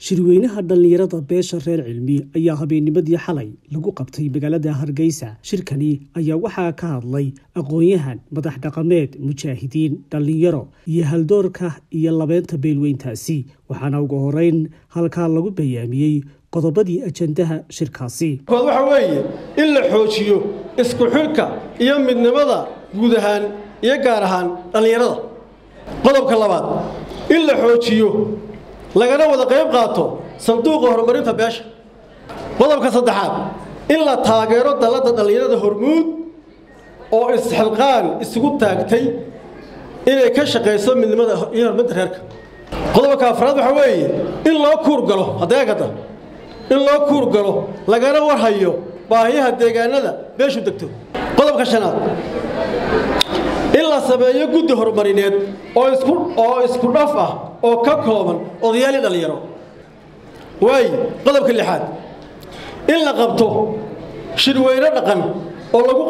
shirweynaha dhalinyarada beesha reer cilmi ayaa habeennimadii xalay lagu qabtay magaalada Hargeysa. Shirkani ayaa waxaa ka hadlay aqoon-yahan, madax dhaqameed, mujaahidiin, dhalinyaro iyo haldoorka iyo labeenta beelweyntaasi. Waxaana ugu horeyn halkaa lagu bayaamiyey qodobadii ajandaha shirkaasi. waxa weeye in la xoojiyo isku xilka iyo midnimada guud ahaan iyo gaar ahaan dhalinyarada. qodobka labaad in la xoojiyo lagana wada qayb qaato sanduuqa horumarinta beesha. qodobka saddexaad in la taageero dalada dhalinyarada Hormuud oo isxilqaan isugu taagtay inay ka shaqeyso midnimada iyo horumarinta reerka. qodobka afraad waxa weeye in loo kuur galo hadeegada in loo kuur galo lagana warhayo baahiyaha deegaanada beeshu degto. qodobka shanaad in la sameeyo guddi horumarineed oo isku dhaf ah oo ka kooban odayaal iyo dhalinyaro. qodobka lixaad in la qabto shirweyne dhaqan oo lagu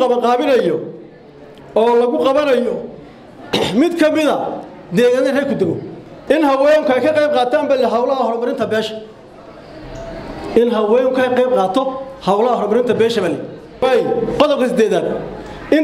qabanayo mid ka mid ah deegaanada reer ku dego. in haweenku ay ka qayb qaataan hawlaha horumarinta beesha. qodobka sideedaad in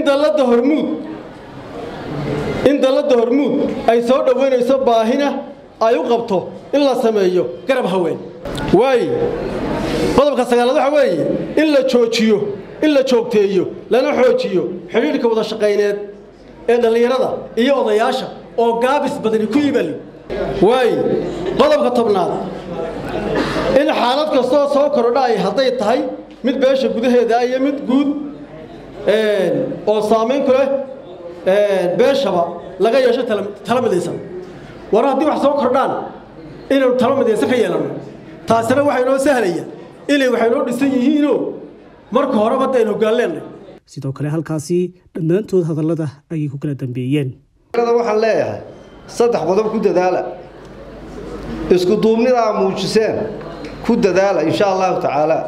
dalada Hormuud ay soo dhaweynayso baahina ay u qabto in la sameeyo garab haween. qodobka sagaalaad waxa weeye in la joogteeyo lana xoojiyo xiriirka wada shaqeyneed ee dhalinyarada iyo odayaasha oo gaabis badani ku yimid. qodobka tobnaad in xaalad kasta soo kordha ay haday tahay mid beesha gudaheeda iyo mid guud oo saameyn ku leh beeshaba laga yeesho talo midaysan. war haddii wax soo kordhaan inaynu talo midaysan ka yeelano taasina waxay noo sahlaya inay waxay noo dhisan yihiinoo marka horeba aynu hoggaanleenay. sidoo kale halkaasi dhammaantood hadallada ayay ku kala dambeeyeen. waxaan leeyahay saddex qodob ku dadaala isku duubnida muujiseen ku dadaala insha Allah taala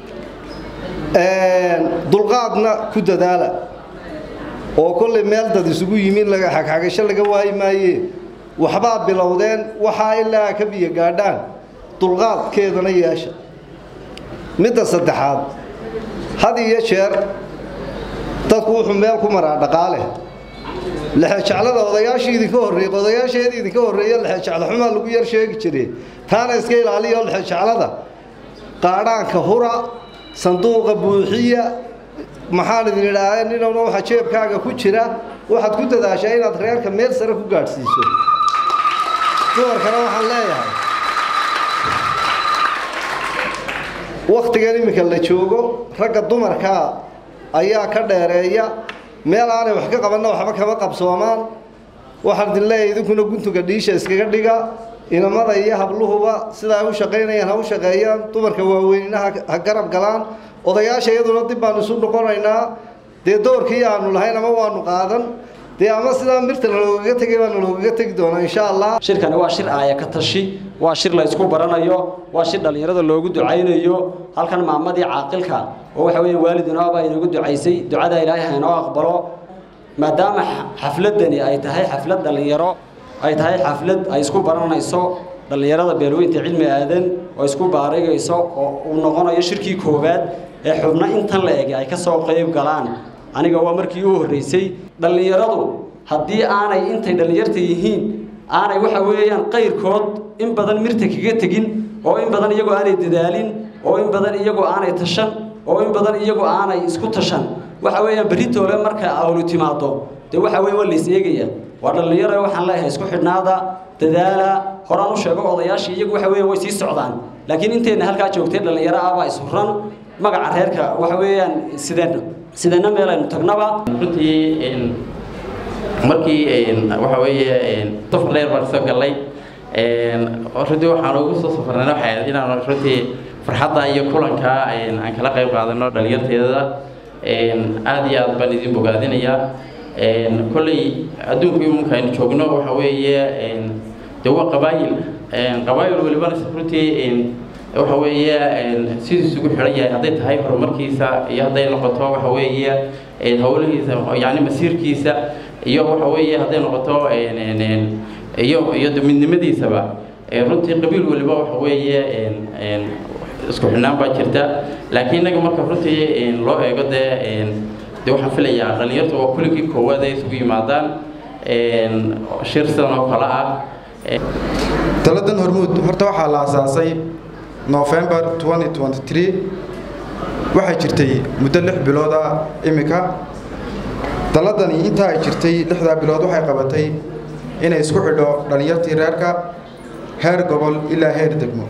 dulqaadna ku dadaala oo kulli meel dad isugu yimid laga xaqaaqasho laga waayay maaye waxba bilowdeen waxa ilaa ka biyo gaadhaan dulqaadkeedana yeesha. midda saddexaad hadiyo jeer dadku wuxuu meel ku maraa dhaqaale lixajaclada odayaasheedii ka horeeyay lixajacla xumaa lagu yar sheegi jiray taana iska ilaaliyo lixajaclada qaadhaanka hura sanduuqa buuxiya maxaan idin ilaahay inuu waxa jeebkaaga ku jira waxaad ku dadaashaa inaad reerka meel sare ku gaarsiiso. dumarkana waxaan leeyahay waqtigan imika la joogo ragga dumarka ayaa ka dheereeya meel aanay wax ka qabanna waxba kama qabsoomaan. waxaan idin leeyahay idinkuna guntuga dhiisha iskaga dhiga inamada iyo habluhuba sidaa u shaqeynayaan ha u shaqeeyaan dumarka waaweynaha ha garab galaan odayaasha iyaduna dib baan isu noqonaynaa dee doorkii aanu lahayn ama waanu qaadan dee ama sidaa mirta loogaga tegay baanu loogaga tegi doonaa insha Allah. shirkani waa shir aaya ka tashi waa shir la isku baranayo waa shir dhalinyarada loogu ducaynayo halkan maamadii caaqilka oo waxa weeye waalidina baa inoogu ducaysay ducada Ilaahay inoo aqbalo maadaama xafladani ay tahay xaflad dhalinyaro ay tahay xaflad ay isku baranayso dhalinyarada beelweynta cilmi aadan oo isku baarayayso oo uu noqonayo shirkii koobaad ee xubna intan la eegay ay ka soo qayb galaan. aniga waa markii uu horeysay dhalinyaradu haddii aanay intay dhalinyarta yihiin aanay waxa weeyaan qayrkood in badan mirta kaga tagin oo in badan iyagoo aanay dadaalin oo in badan iyagoo aanay tashan oo in badan iyagoo aanay isku tashan waxa weeyaan beritoole marka awlu timaado dee waxa weeye waa la is eegaya. waa dhalinyaro waxaan leeyahay isku xidhnaada dadaala horaan u sheego odayaashii iyagu waxa weeyaan way sii socdaan laakiin inteena halkaa joogtay dhalinyaro ah baa is huran magaca reerka waxa weeyaan sidana meel aynu tagnaba runtii markii waxa weeye safar dheer baan soo galay runtii waxaan ugu soo safarnay waxay inaan runtii farxadda iyo kulanka aan kala qayb qaadano dhalinyarteeda aad iyo aad baan idin bogaadinayaa. kulli adduunku imunka aynu joogno waxa weeye dee waa qabaayil waliba runtii waxa weeye sidii isugu xiran yahay hadday tahay horumarkiisa iyo hadday noqoto waxa weeye hawlihiisa yani masiirkiisa iyo waxa weeye hadday noqoto iyo midnimadiisaba runtii qabiil waliba waxa weeye isku xidhnaan baa jirta laakiin inaga marka runtii loo eego dee waxaan filayaa dhalinyartu waa kuligii koowaad ay isugu yimaadaan shir sidan oo kale ah taladan hormuud horta waxaa la aasaasay November 2023 waxay jirtay muddo 6 bilood ah imika taladani inta ay jirtay 6 bilood waxay qabatay inay isku xidho dhalinyartii reerka heer gobol ilaa heer degmo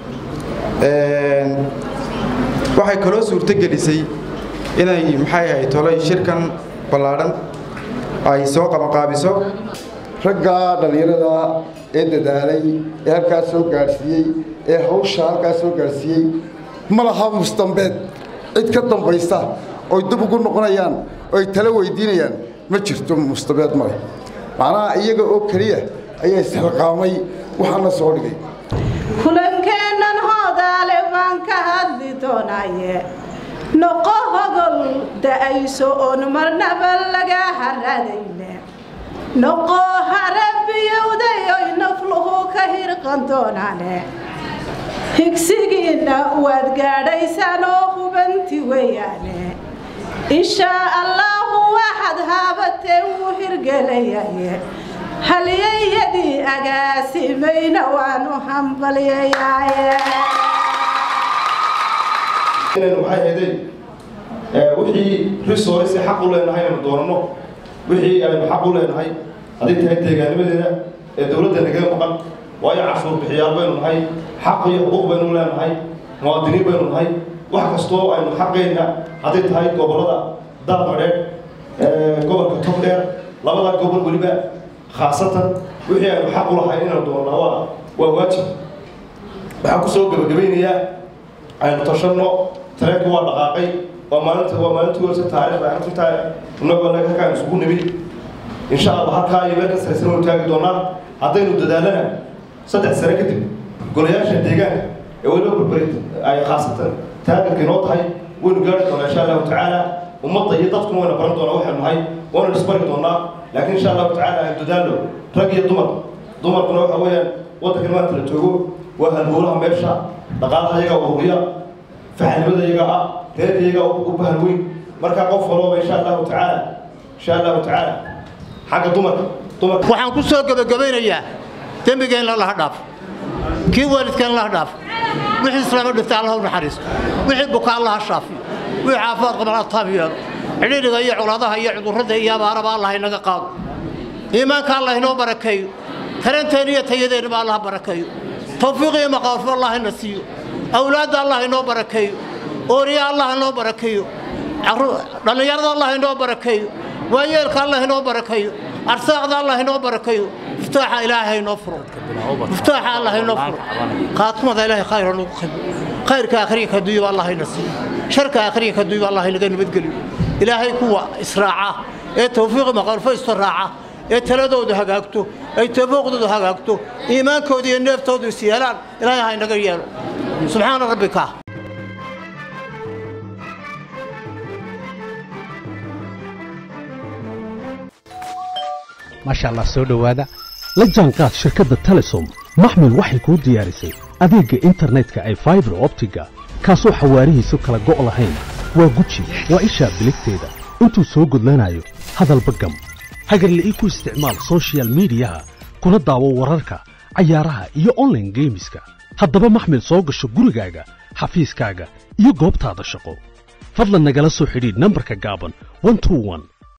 waxay kaloo suurtagelisay inay maxay ahayd tolay shirkan ballaaran ay soo qabanqaabiso ragga dhalinyarada ee dadaalay ee halkaas soo gaarsiiyey ee hawsha halkaas soo gaarsiiyey ma laha mustambeed cid ka dambaysa oo dib ugu noqonayaan oo ay tala weydiinayaan ma jirto mustambeed male macnaha iyaga oo kaliya ayaa isxilqaamay waxaana soo dhigay kulankeennan hoodaale baan ka hadli doonaaye noqo hogol da'ayso oon marnaba laga haradayne noqo harabiyowday oy nafluhu ka hirqan doonaane higsigiinna waad gaadhaysaan oo hubanti weeyaane inshaa allahu waxaad haabateen wuu hirgelayaye halyayadii agaasimayna waanu hambalyayaaye inaynu maxay ahaydeen wixii resource xaq u leenahay inaynu doonano wixii aynu xaq u leenahay haddii tahay deegaanimadeeda ee dowladda nagaga maqan waayo cashuur bixiyaal baynu nahay xaq iyo xuquuq baynu leenahay muwaadiniin baynu nahay wax kastoo aynu xaqeenna hadday tahay gobollada daadmadheer gobolka togdheer labada gobol weliba khaasatan wixii aynu xaq u lahay inaynu doonaa waa waajib waxaan ku soo gabagabaynayaa aynu tashanno tareenku waa dhaqaaqay waa maalintii warsa taariikh baan ku tahay inagoo halkaan isugu nimid insha allah halkaa iyo meel ka saraysan waynu taagi doonaa haddaynu dadaalana 3 sano kadib golayaasha deegaanka ee weliba burburid ay khaasatan taageerka inoo tahay waynu gaari doonaa insha allahu tacaala ummadda iyo dadkuna wayna baran doonaa waxaynu nahay waana isbari doonaa laakiin insha allahu tacaala aynu dadaalno rag iyo dumarkuna waxa weeyaan waddankan maanta la joogo waa halbowlaha meesha dhaqaalaha iyagaa ururiya faxnimada iyagaa ah reerka iyagaa u bahan weyn markaa qof walooba insha allahu tacaala xagga dumarka waxaan ku soo gabagabaynayaa dembigeenna laha dhaaf kii waalidkeen laha dhaaf wixii islaama dhintay allah u naxariisto wixii buka allaha shaafiyo wixii caafimaad qaba allah taab yeelo cidhiidhiga iyo colaadaha iyo cudurrada iyo abaaraba allah inaga qaado iimaanka allah inoo barakeeyo taranteena iyo tayadeenaba allah barakeeyo tawfiiq iyo maqaafo allah ina siiyo awlaadda allah inoo barakeeyo ooriya allah inoo barakeeyo dhalinyarada allah inoo barakeeyo waayeelka allah inoo barakeeyo arsaaqda allah inoo barakeeyo iftaaxa ilaahay inoo furo iftaaxa allah inoo furo qaatmada ilaahay khayr nagu khayr khayrka akhriga ka duuba allah ina siiyo sharka akhriga ka duuba allah inaga nabadgeliyo ilaahay kuwa israaca ee tawfiiq maqaafo israaca ee taladoodu hagaagto ay tawfiiqdoodu hagaagto iimaankooda iyo neeftoodu isyeelaan ilaahay inaga yeelo subxaana rabbika ما شاء الله سودو وادا لجانقاد شركة تلسوم محمل waxay ku diyaarisay adeega internetka ay fiber optiga kaasoo xawaarihiisu kala go' lahayn waa guji waa isha biligteeda intuu soo gudlanayo hadalba gam hagarle ku isticmaal social media kuna daawo wararka ciyaaraha iyo online gameska haddaba maxmil soo gasho gurigaaga xafiiskaaga iyo goobtaada shaqo fadlan nagala soo xidhiidh nambarka gaaban 121